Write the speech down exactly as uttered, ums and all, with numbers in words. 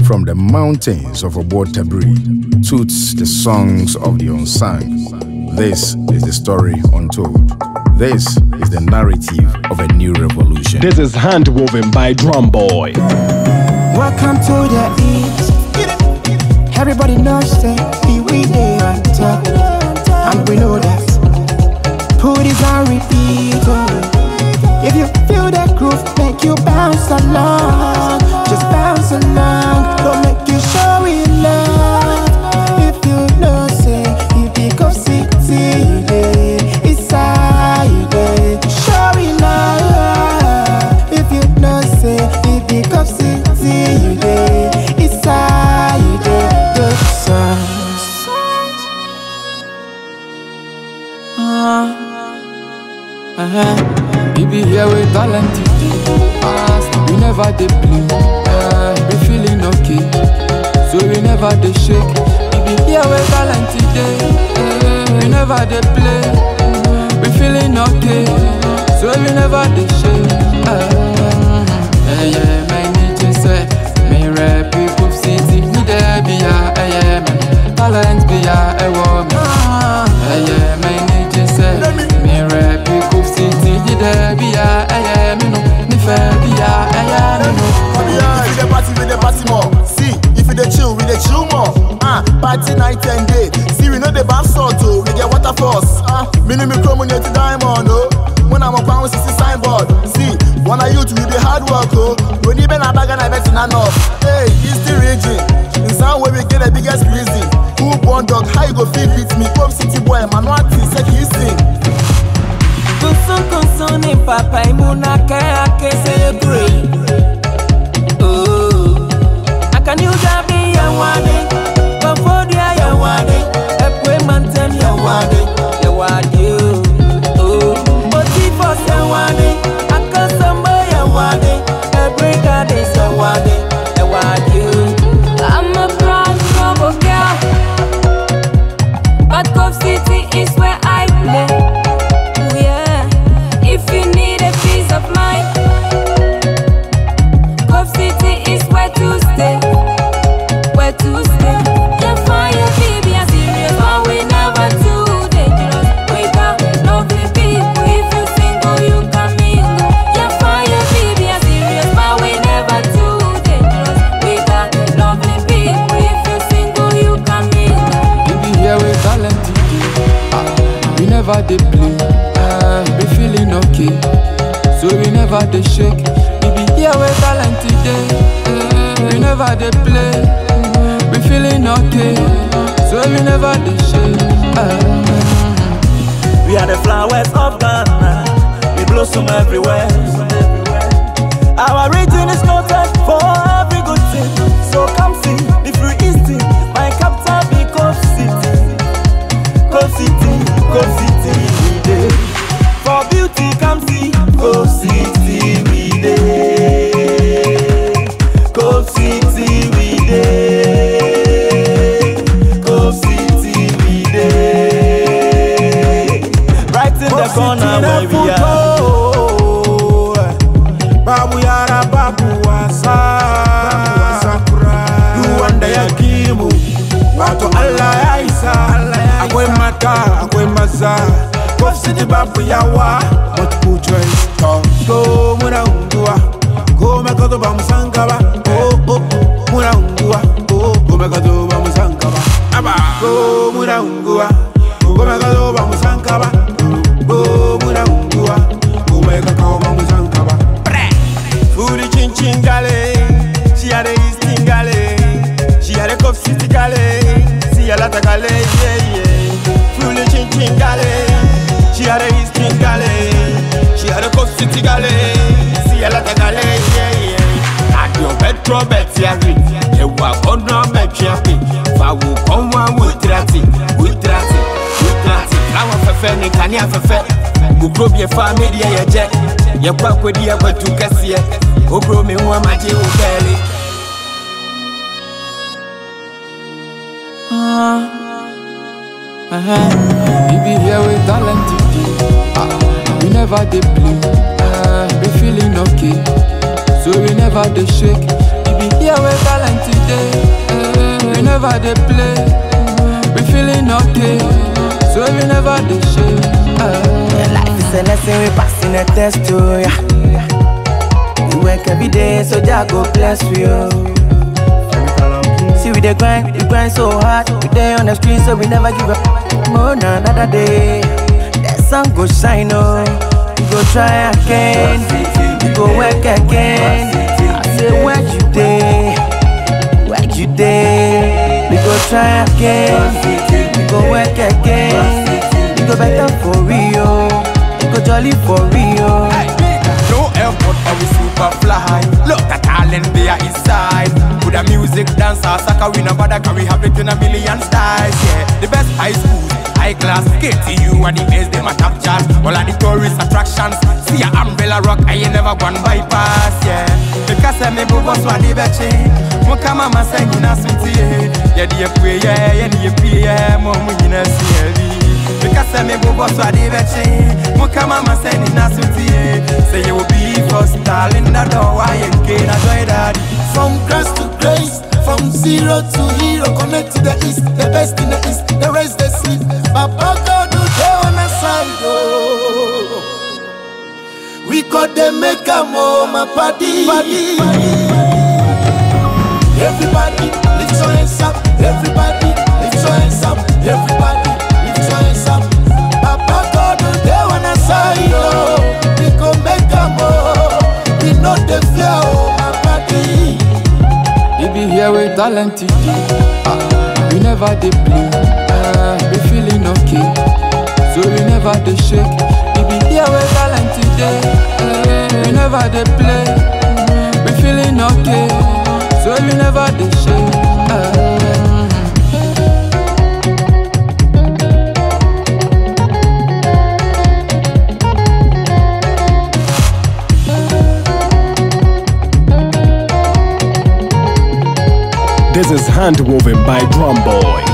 From the mountains of Obotabri toots the songs of the unsung. This is the story untold. This is the narrative of a new revolution. This is handwoven by Drum Boy. Welcome to the East. Everybody knows that we there on top, and we know that. Put it on repeat. If you feel that groove, make you bounce along. Just bounce along. Don't make you show it love. If you know, say, if you go city, it's side. Show it love. If you know, say, if you go city, it's side. Good songs. Uh, uh-huh. We be here with talent today. We never did play. Uh, we feeling okay, so we never did shake. We be here with talent today. Uh, we never did play. We feeling okay, so we never did shake. Uh, yeah, yeah, my nature say, me rap people city. We there be ya, yeah, man. Talent be ya, a woman. Yeah, yeah, my nature say, me rap people city. There be a I me no, me fair be a I no. If you the party, we the party more. See, if you the chill, we the chill more. Ah, party night and day. See, we know the bath salt too. We get water force. Ah, me no me chrome on diamond oh. When I'm up on sixty signboard. See, one of you to be the hard work oh. When you been a bag and I bet enough. Hey, it's the region. In some way we get the biggest reason. Who born dog? How you go feel beat me? Pop city boy, man, what is that he sing? Kunsun kunsun ni papa imuna kaya ke celebrate. Oh, akani ujabi ya wade, bafodi ya wade, epwe mantem ya wade, ya wade. Oh, motivos ya wade, akasamba ya wade, every god is ya wade, ya wade. I'm a proud trouble girl, but Cove City is where I play. If you need a peace of mind, Cove City is where to stay, where to stay. You find your baby a serious, but we never too dangerous. We got lovely people, if you single, you can mingle. You find your baby a serious, but we never too dangerous. We got lovely people, if you single, you can mingle. You be here with talent today. Ah, we never did play. We feeling okay, so we never did shake. We be here with talent today. Uh, we never did play. We feeling okay, so we never did shake. Uh, we are the flowers of Ghana. We blossom everywhere. Our region is noted for every good thing. So come see the free East, my capital be Cove City. Cove City, Cove City, we dey. For beauty, come see Cove City, we dey. Cove City, we dey. Cove City, we dey. Right in the corner where we are. Babu yara babu wasa. Duwanda ya kimu, watu Allah ya isa. Akwe mata, akwe maza. Cove City babu yawa, multiple choice. Go muna ungua, go mekado ba musangaba. Oh oh, muna ungua, oh go mekado ba musangaba. Aba, go muna ungua, go mekado ba musangaba. Go muna ungua, go mekado ba musangaba. Furi chin chin gale, she had a Easting gale, she had a Cove City gale, see a lot of gale, yeah yeah. Furi chin chin gale. She had a Easting gale, she had a Cove City gale, see a lot of gale, yeah, yeah. At your petro bet, yeah, you were on no bet, yeah, I will come one with Trati, with Trati, with Trati. I want for Fanny, can you have a fair? Who broke your family, yeah, jet, your pop with the other two cassia, who broke me one magic belly. Uh, uh-huh. We be here with talent today. Uh, we never did play. Uh, we feeling okay, so we never did shake. We be here with talent today. the shame. Uh. Life is a lesson we passing a test to ya. We work every day, so Jah go bless you. See we dey grind, we grind so hard. We dey on the street, so we never give up. More than another day, that sun go shine oh. We go try again, we go work again. I say where you dey, where you dey. We go try again, we go work again. We go better for real, we go jolly for real. No airport, but we super fly. Look at talent there inside. With a music, dance, or soccer, we never that can we have it in a million styles. Yeah, the best high school, high class, K T U and the best them a top chart. All of the tourist attractions, see a umbrella rock, I ain't never gone bypass. Yeah, because I me boss what they betche. Mo kama masengi na sweetie. Yeah, the pray, yeah, yeah, the pray, yeah, mo mo ina see. Because I me boss what they betche. Mo kama masengi na sweetie. Say you will be first, darling, that door, I ain't gonna enjoy that. From grass to grace, from zero to hero, connect to the east, the best in the east, the rest they sleep. Papa God do they on the side, oh. We got them make a more, my party. party. Everybody, lift your hands up. Everybody, lift your hands up. Everybody, lift your hands up. Papa God do they on the side, oh. We gon' make a more. We know the fear, oh, my party. We be here with talent today. Uh, we never dey play. Uh, we feeling okay, so we never dey shake. We be here with talent today. Uh, we never dey play. We feeling okay, so we never dey shake. Uh, This is Handwoven by Drumboy.